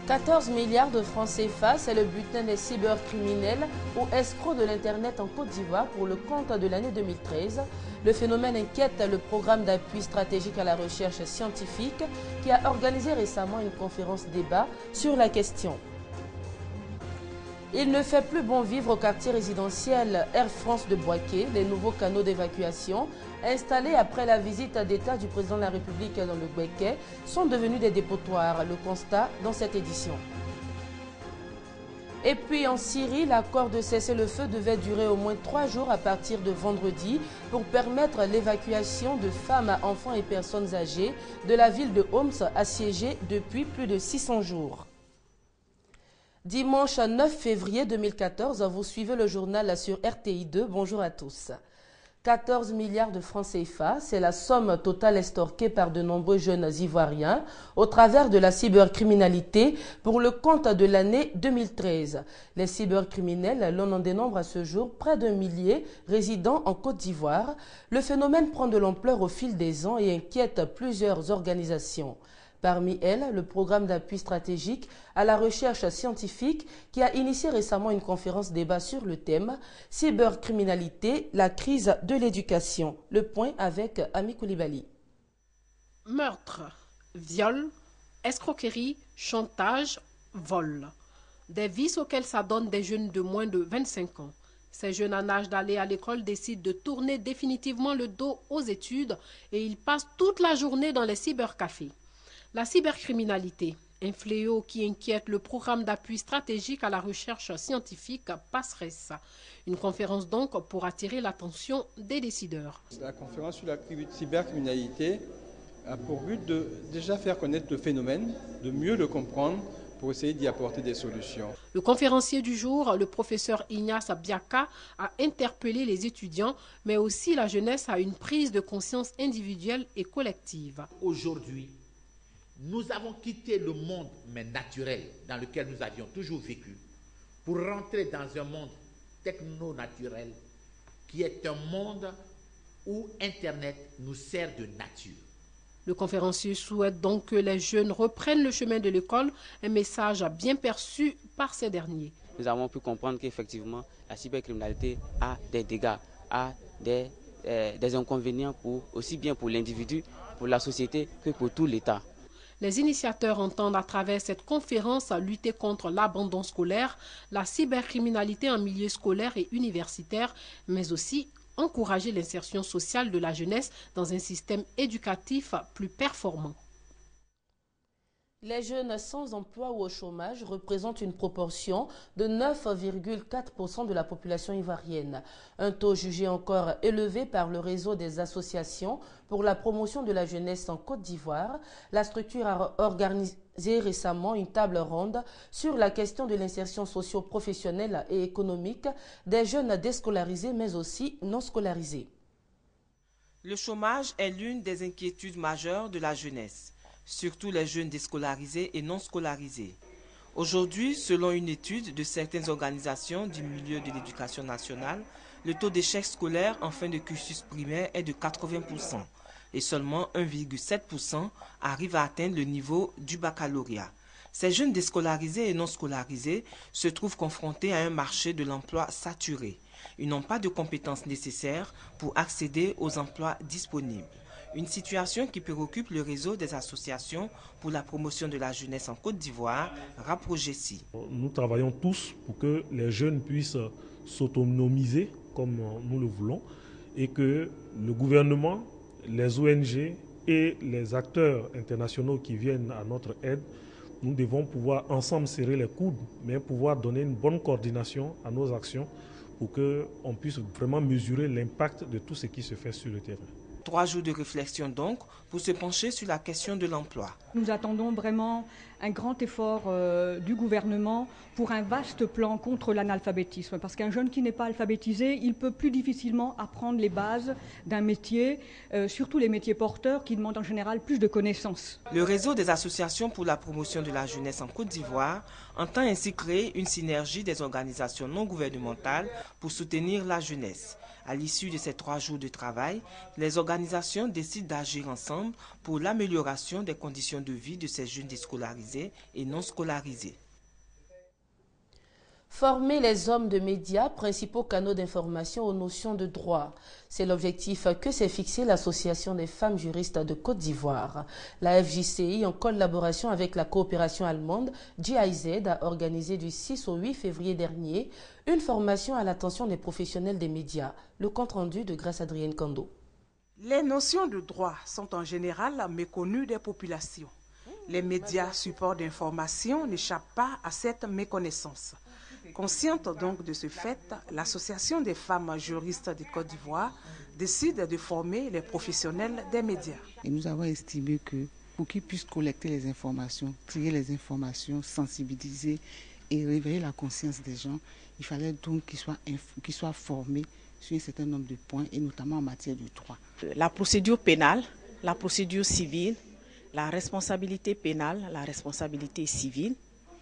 14 milliards de francs CFA, c'est le butin des cybercriminels ou escrocs de l'Internet en Côte d'Ivoire pour le compte de l'année 2013. Le phénomène inquiète le programme d'appui stratégique à la recherche scientifique qui a organisé récemment une conférence débat sur la question. Il ne fait plus bon vivre au quartier résidentiel Air France de Boaké. Les nouveaux canaux d'évacuation installés après la visite d'État du président de la République dans le Boaké sont devenus des dépotoirs. Le constat dans cette édition. Et puis en Syrie, l'accord de cessez-le-feu devait durer au moins 3 jours à partir de vendredi pour permettre l'évacuation de femmes, enfants et personnes âgées de la ville de Homs assiégée depuis plus de 600 jours. Dimanche 9 février 2014, vous suivez le journal sur RTI 2. Bonjour à tous. 14 milliards de francs CFA, c'est la somme totale estorquée par de nombreux jeunes Ivoiriens au travers de la cybercriminalité pour le compte de l'année 2013. Les cybercriminels, l'on en dénombre à ce jour près d'1 millier résidant en Côte d'Ivoire. Le phénomène prend de l'ampleur au fil des ans et inquiète plusieurs organisations. Parmi elles, le programme d'appui stratégique à la recherche scientifique qui a initié récemment une conférence débat sur le thème « Cybercriminalité, la crise de l'éducation ». Le point avec Ami Koulibaly. Meurtre, viol, escroquerie, chantage, vol. Des vices auxquels s'adonnent des jeunes de moins de 25 ans. Ces jeunes en âge d'aller à l'école décident de tourner définitivement le dos aux études et ils passent toute la journée dans les cybercafés. La cybercriminalité, un fléau qui inquiète le programme d'appui stratégique à la recherche scientifique PASSRES. Une conférence donc pour attirer l'attention des décideurs. La conférence sur la cybercriminalité a pour but de déjà faire connaître le phénomène, de mieux le comprendre pour essayer d'y apporter des solutions. Le conférencier du jour, le professeur Ignace Biaka, a interpellé les étudiants, mais aussi la jeunesse à une prise de conscience individuelle et collective. Aujourd'hui, nous avons quitté le monde naturel dans lequel nous avions toujours vécu pour rentrer dans un monde techno-naturel qui est un monde où Internet nous sert de nature. Le conférencier souhaite donc que les jeunes reprennent le chemin de l'école, un message bien perçu par ces derniers. Nous avons pu comprendre qu'effectivement la cybercriminalité a des dégâts, a des inconvénients aussi bien pour l'individu, pour la société que pour tout l'État. Les initiateurs entendent à travers cette conférence lutter contre l'abandon scolaire, la cybercriminalité en milieu scolaire et universitaire, mais aussi encourager l'insertion sociale de la jeunesse dans un système éducatif plus performant. Les jeunes sans emploi ou au chômage représentent une proportion de 9,4% de la population ivoirienne. Un taux jugé encore élevé par le réseau des associations pour la promotion de la jeunesse en Côte d'Ivoire. La structure a organisé récemment une table ronde sur la question de l'insertion socio-professionnelle et économique des jeunes déscolarisés mais aussi non scolarisés. Le chômage est l'une des inquiétudes majeures de la jeunesse, surtout les jeunes déscolarisés et non scolarisés. Aujourd'hui, selon une étude de certaines organisations du milieu de l'éducation nationale, le taux d'échec scolaire en fin de cursus primaire est de 80% et seulement 1,7% arrivent à atteindre le niveau du baccalauréat. Ces jeunes déscolarisés et non scolarisés se trouvent confrontés à un marché de l'emploi saturé. Ils n'ont pas de compétences nécessaires pour accéder aux emplois disponibles. Une situation qui préoccupe le réseau des associations pour la promotion de la jeunesse en Côte d'Ivoire, RAPROGESI. Nous travaillons tous pour que les jeunes puissent s'autonomiser comme nous le voulons et que le gouvernement, les ONG et les acteurs internationaux qui viennent à notre aide, nous devons pouvoir ensemble serrer les coudes, mais pouvoir donner une bonne coordination à nos actions pour qu'on puisse vraiment mesurer l'impact de tout ce qui se fait sur le terrain. 3 jours de réflexion donc pour se pencher sur la question de l'emploi. Nous attendons vraiment un grand effort du gouvernement pour un vaste plan contre l'analphabétisme. Parce qu'un jeune qui n'est pas alphabétisé, il peut plus difficilement apprendre les bases d'un métier, surtout les métiers porteurs qui demandent en général plus de connaissances. Le réseau des associations pour la promotion de la jeunesse en Côte d'Ivoire entend ainsi créer une synergie des organisations non gouvernementales pour soutenir la jeunesse. À l'issue de ces 3 jours de travail, les organisations décident d'agir ensemble pour l'amélioration des conditions de vie de ces jeunes déscolarisés et non scolarisés. Former les hommes de médias, principaux canaux d'information aux notions de droit. C'est l'objectif que s'est fixé l'Association des femmes juristes de Côte d'Ivoire. La FJCI, en collaboration avec la coopération allemande GIZ, a organisé du 6 au 8 février dernier une formation à l'attention des professionnels des médias. Le compte-rendu de Grâce Adrienne Kando. Les notions de droit sont en général méconnues des populations. Les médias, supports d'information, n'échappent pas à cette méconnaissance. Consciente donc de ce fait, l'Association des femmes juristes de Côte d'Ivoire décide de former les professionnels des médias. Et nous avons estimé que pour qu'ils puissent collecter les informations, trier les informations, sensibiliser et réveiller la conscience des gens, il fallait donc qu'ils soient formés sur un certain nombre de points, et notamment en matière de droit. La procédure pénale, la procédure civile, la responsabilité pénale, la responsabilité civile,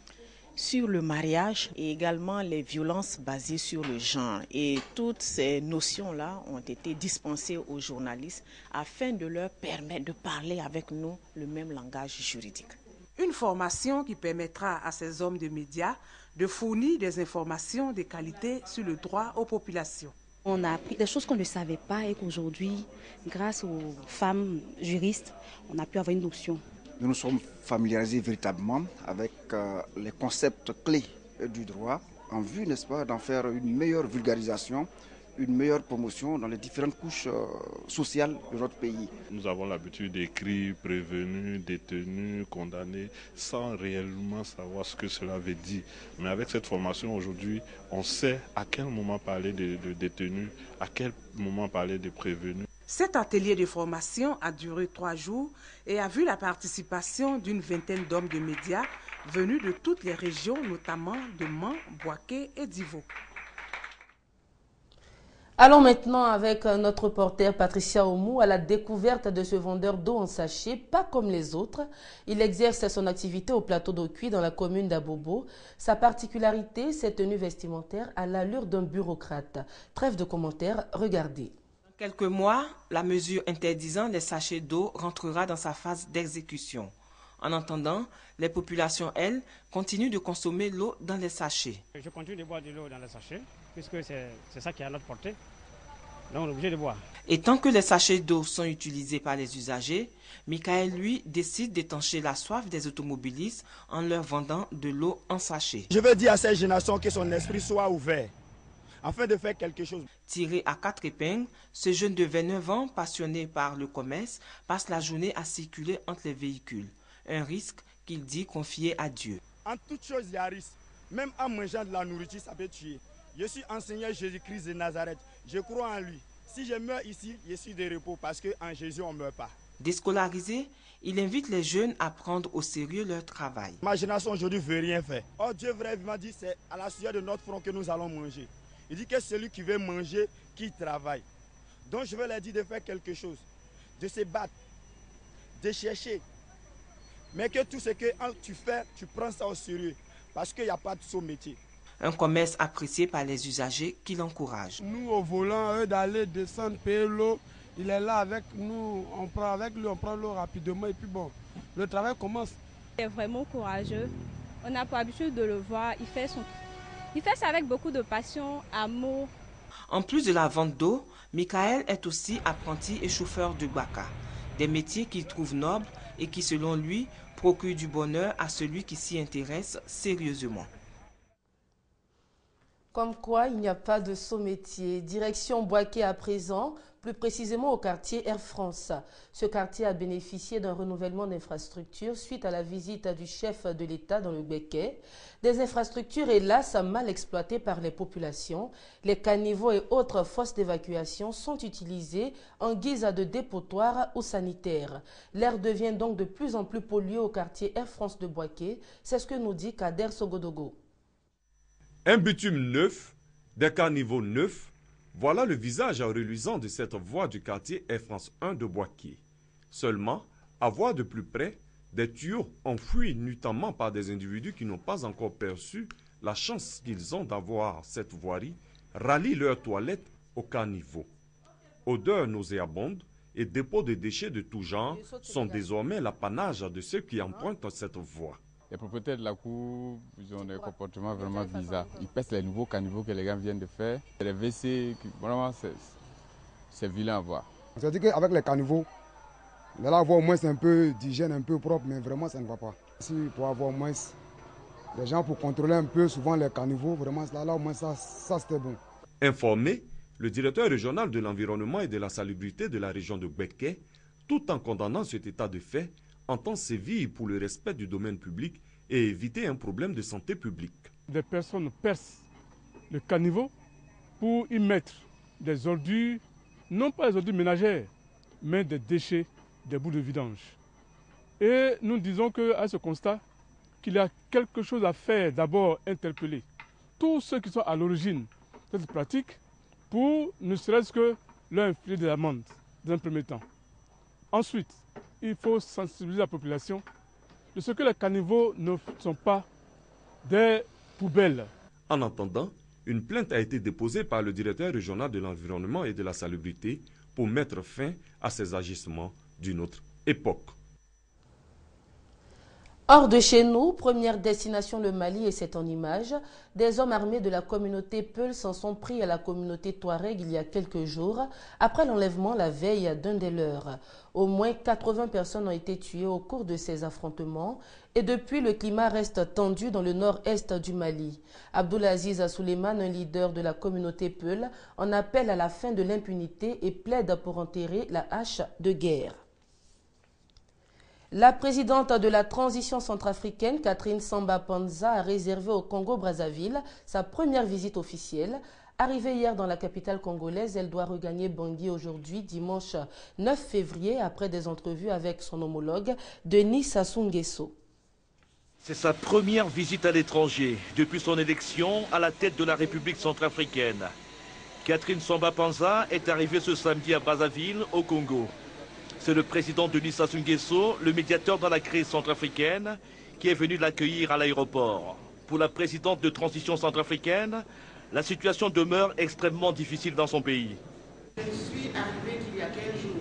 sur le mariage et également les violences basées sur le genre. Et toutes ces notions-là ont été dispensées aux journalistes afin de leur permettre de parler avec nous le même langage juridique. Une formation qui permettra à ces hommes de médias de fournir des informations de qualité sur le droit aux populations. On a appris des choses qu'on ne savait pas et qu'aujourd'hui, grâce aux femmes juristes, on a pu avoir une notion. Nous nous sommes familiarisés véritablement avec les concepts clés du droit en vue, n'est-ce pas, d'en faire une meilleure vulgarisation, une meilleure promotion dans les différentes couches sociales de notre pays. Nous avons l'habitude d'écrire prévenus, détenus, condamnés, sans réellement savoir ce que cela veut dire. Mais avec cette formation aujourd'hui, on sait à quel moment parler de détenus, à quel moment parler de prévenus. Cet atelier de formation a duré 3 jours et a vu la participation d'une vingtaine d'hommes de médias venus de toutes les régions, notamment de Mans, Bouaké et Divo. Allons maintenant avec notre reporter Patricia Oumou à la découverte de ce vendeur d'eau en sachet, pas comme les autres. Il exerce son activité au plateau d'Okuy dans la commune d'Abobo. Sa particularité, cette tenue vestimentaire à l'allure d'un bureaucrate. Trêve de commentaires, regardez. Dans quelques mois, la mesure interdisant les sachets d'eau rentrera dans sa phase d'exécution. En attendant, les populations, elles, continuent de consommer l'eau dans les sachets. Je continue de boire de l'eau dans les sachets, puisque c'est ça qui est à notre portée. Donc on est obligé de boire. Et tant que les sachets d'eau sont utilisés par les usagers, Michael, lui, décide d'étancher la soif des automobilistes en leur vendant de l'eau en sachet. Je veux dire à cette génération que son esprit soit ouvert, afin de faire quelque chose. Tiré à 4 épingles, ce jeune de 29 ans, passionné par le commerce, passe la journée à circuler entre les véhicules. Un risque qu'il dit confier à Dieu. En toute chose, il y a un risque. Même en mangeant de la nourriture, ça peut tuer. Je suis enseignant Jésus-Christ de Nazareth. Je crois en lui. Si je meurs ici, je suis de repos parce qu'en Jésus, on ne meurt pas. Déscolarisé, il invite les jeunes à prendre au sérieux leur travail. Ma génération aujourd'hui ne veut rien faire. Oh, Dieu vraiment dit, c'est à la sueur de notre front que nous allons manger. Il dit que celui qui veut manger, qui travaille. Donc je veux leur dire de faire quelque chose, de se battre, de chercher. Mais que tout ce que tu fais, tu prends ça au sérieux. Parce qu'il n'y a pas de saut métier. Un commerce apprécié par les usagers qui l'encouragent. Nous, au volant, eux d'aller descendre, payer l'eau, il est là avec nous, on prend avec lui, on prend l'eau rapidement et puis bon, le travail commence. Il est vraiment courageux. On n'a pas l'habitude de le voir. Il fait ça avec beaucoup de passion, amour. En plus de la vente d'eau, Michael est aussi apprenti et chauffeur de Baka. Des métiers qu'il trouve nobles et qui, selon lui, procurent du bonheur à celui qui s'y intéresse sérieusement. Comme quoi, il n'y a pas de saut métier. Direction Bouaké à présent, plus précisément au quartier Air France. Ce quartier a bénéficié d'un renouvellement d'infrastructures suite à la visite du chef de l'État dans le Béquet. Des infrastructures, hélas, mal exploitées par les populations. Les caniveaux et autres fosses d'évacuation sont utilisés en guise de dépotoir ou sanitaire. L'air devient donc de plus en plus pollué au quartier Air France de Bouaké. C'est ce que nous dit Kader Sogodogo. Un bitume neuf, des caniveaux neufs, voilà le visage reluisant de cette voie du quartier Air France 1 de Bouaké. Seulement, à voir de plus près, des tuyaux enfouis nuitamment par des individus qui n'ont pas encore perçu la chance qu'ils ont d'avoir cette voirie rallient leurs toilettes au caniveau. Odeurs nauséabondes et dépôts de déchets de tout genre sont désormais l'apanage de ceux qui empruntent cette voie. Les propriétaires de la cour, ils ont des comportements vraiment bizarres. Ils pèsent les nouveaux caniveaux que les gens viennent de faire. Les WC, vraiment, c'est vilain à voir. C'est-à-dire qu'avec les caniveaux, là, on voit au moins un peu d'hygiène, un peu propre, mais vraiment, ça ne va pas. Si pour avoir au moins les gens pour contrôler un peu souvent les caniveaux, vraiment, là au moins, ça c'était bon. Informé, le directeur régional de l'environnement et de la salubrité de la région de Béké, tout en condamnant cet état de fait, entend sévir pour le respect du domaine public et éviter un problème de santé publique. Des personnes percent le caniveau pour y mettre des ordures, non pas des ordures ménagères, mais des déchets, des bouts de vidange. Et nous disons qu'à ce constat, qu'il y a quelque chose à faire, d'abord interpeller tous ceux qui sont à l'origine de cette pratique pour ne serait-ce que leur infliger des amendes dans un premier temps. Ensuite, il faut sensibiliser la population de ce que les caniveaux ne sont pas des poubelles. En attendant, une plainte a été déposée par le directeur régional de l'environnement et de la salubrité pour mettre fin à ces agissements d'une autre époque. Hors de chez nous, première destination le Mali et c'est en image. Des hommes armés de la communauté Peul s'en sont pris à la communauté Touareg il y a quelques jours, après l'enlèvement la veille d'un des leurs. Au moins 80 personnes ont été tuées au cours de ces affrontements et depuis le climat reste tendu dans le nord-est du Mali. Abdoulaziz Souleymane, un leader de la communauté Peul, en appelle à la fin de l'impunité et plaide pour enterrer la hache de guerre. La présidente de la transition centrafricaine, Catherine Samba Panza, a réservé au Congo-Brazzaville sa première visite officielle. Arrivée hier dans la capitale congolaise, elle doit regagner Bangui aujourd'hui, dimanche 9 février, après des entrevues avec son homologue, Denis Sassou Nguesso. C'est sa première visite à l'étranger depuis son élection à la tête de la République centrafricaine. Catherine Samba Panza est arrivée ce samedi à Brazzaville, au Congo. C'est le président Denis Sassou Nguesso, le médiateur dans la crise centrafricaine, qui est venu l'accueillir à l'aéroport. Pour la présidente de transition centrafricaine, la situation demeure extrêmement difficile dans son pays. Je suis arrivé qu'il y a 15 jours.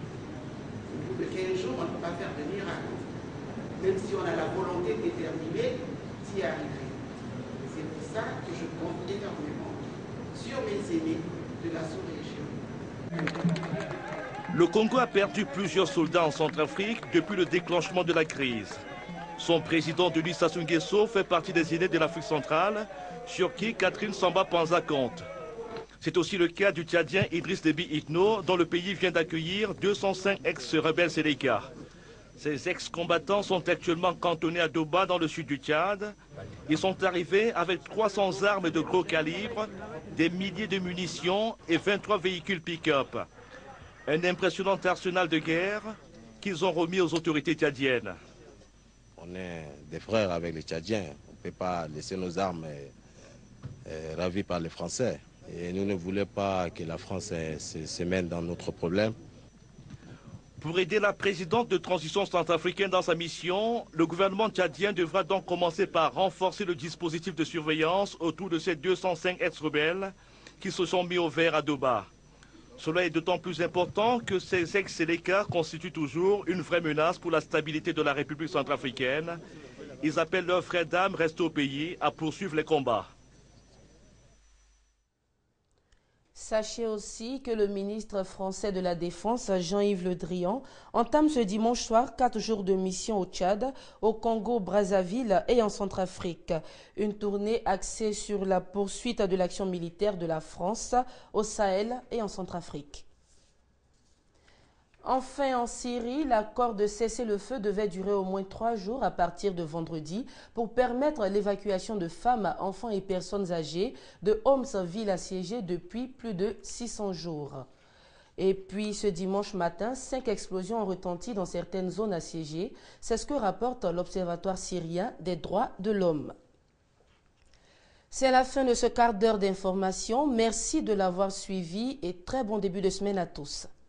Au bout de 15 jours, on ne peut pas faire de miracle. Même si on a la volonté déterminée d'y arriver. C'est pour ça que je compte énormément sur mes aînés de la sous-région. Le Congo a perdu plusieurs soldats en Centrafrique depuis le déclenchement de la crise. Son président Denis Sassou Nguesso fait partie des aînés de l'Afrique centrale, sur qui Catherine Samba Panza compte. C'est aussi le cas du Tchadien Idriss Déby Itno, dont le pays vient d'accueillir 205 ex-rebelles Séléka. Ces ex-combattants sont actuellement cantonnés à Doba, dans le sud du Tchad. Ils sont arrivés avec 300 armes de gros calibre, des milliers de munitions et 23 véhicules pick-up. Un impressionnant arsenal de guerre qu'ils ont remis aux autorités tchadiennes. On est des frères avec les Tchadiens. On ne peut pas laisser nos armes ravies par les Français. Et nous ne voulons pas que la France se mène dans notre problème. Pour aider la présidente de transition centrafricaine dans sa mission, le gouvernement tchadien devra donc commencer par renforcer le dispositif de surveillance autour de ces 205 ex-rebelles qui se sont mis au vert à Doba. Cela est d'autant plus important que ces ex-Séléka constituent toujours une vraie menace pour la stabilité de la République centrafricaine. Ils appellent leurs frères d'armes restés au pays à poursuivre les combats. Sachez aussi que le ministre français de la Défense, Jean-Yves Le Drian, entame ce dimanche soir 4 jours de mission au Tchad, au Congo, Brazzaville et en Centrafrique. Une tournée axée sur la poursuite de l'action militaire de la France au Sahel et en Centrafrique. Enfin, en Syrie, l'accord de cessez-le-feu devait durer au moins 3 jours à partir de vendredi pour permettre l'évacuation de femmes, enfants et personnes âgées de Homs, ville assiégée depuis plus de 600 jours. Et puis, ce dimanche matin, 5 explosions ont retenti dans certaines zones assiégées. C'est ce que rapporte l'Observatoire syrien des droits de l'homme. C'est la fin de ce quart d'heure d'information. Merci de l'avoir suivi et très bon début de semaine à tous.